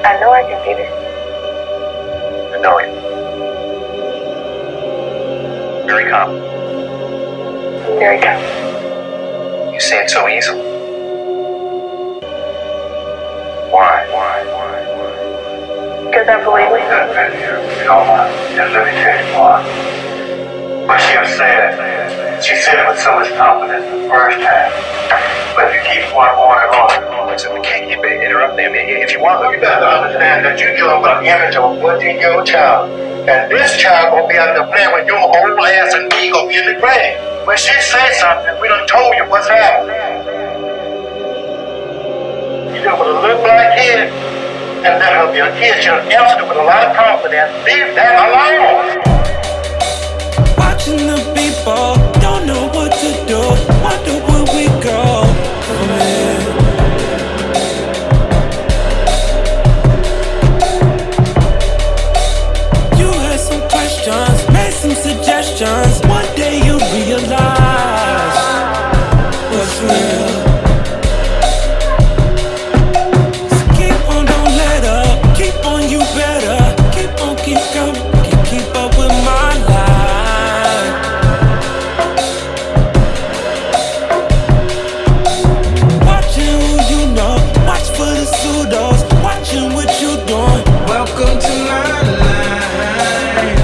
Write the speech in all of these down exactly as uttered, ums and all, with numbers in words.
I know I can see this. I know it. Very calm. Very calm. You say it so easily. Why? Why? Why? Why? Because I believe it. Dolla, just let me tell you why. What she was saying, she said it with so much confidence the first time. But you keep on on and on and on. So we can't keep interrupting him. If you want, you got to understand that you're dealing with an image of what's in your child. And this child gonna be out there playing with your old ass and he gonna be in the grave. When she said something, we done told you what's happening. You deal with a little black kid, and let her be a kid. She'll answer it with a lot of confidence. Leave that alone. Watching the people, don't know what to do. Wonder where we go from here. You had some questions, made some suggestions. One day you realize what's real. So keep on, don't let up. Keep on, you better. Keep on, keep going. Keep, keep up with my life. Watching what you doing. Welcome to my life.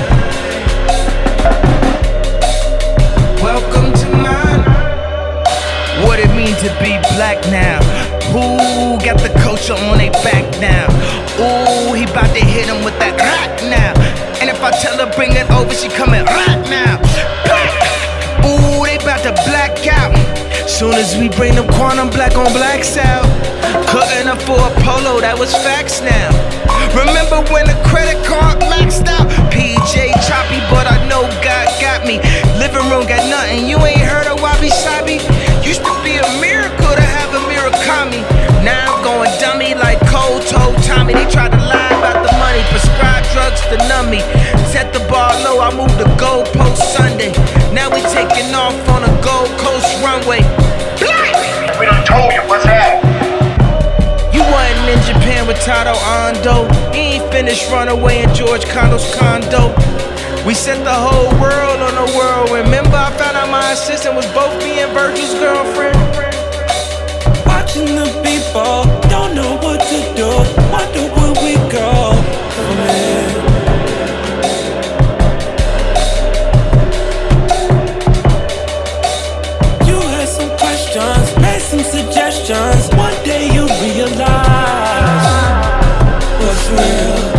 Welcome to my. What it mean to be black now? Who got the culture on their back now? Ooh, he bout to hit him with that rock now. And if I tell her bring it over, she coming right now. Ooh, they bout to black out. Soon as we bring them quantum black on blacks out. Couldn't afford polo, that was facts now. Remember when the credit card maxed out? P J choppy, but I know God got me. Living room got nothing, you ain't heard of wabi sabi? Used to be a miracle to have a Murakami. Now I'm going dummy like Cole told Tommy. They tried to lie about the money, prescribe drugs to numb me. Set the bar low, I moved the goalpost Sunday. Now we taking off on a Gold Coast runway. We done told you what's happening. You wasn't in Japan with Tado Ando. He ain't finished Runaway in George Condo's condo. We set the whole world on the world. Remember I found out my assistant was both me and Virgil's girlfriend. Watching the people, don't know what to do. Wonder where we go from here. You had some questions, made some suggestions. One day you realize what's real.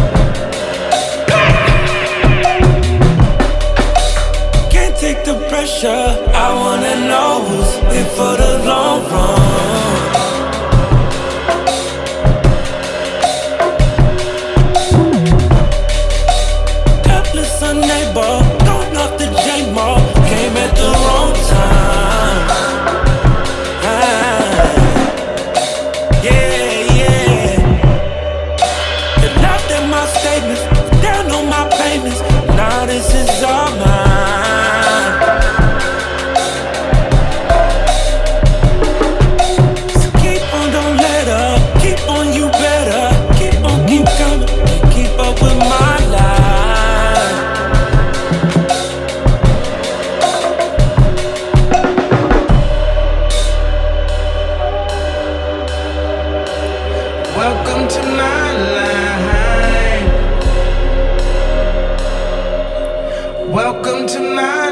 Can't take the pressure. I wanna know who's in for the long run. Helpless, unable, going off the J-Mall. Came at the wrong time. Ah, yeah, yeah. They laughed at my statements, down on my payments. Now this is all mine. So keep on, don't let up. Keep on, you better. Keep on, keep coming. Keep up with my life. Welcome to my life. Welcome to my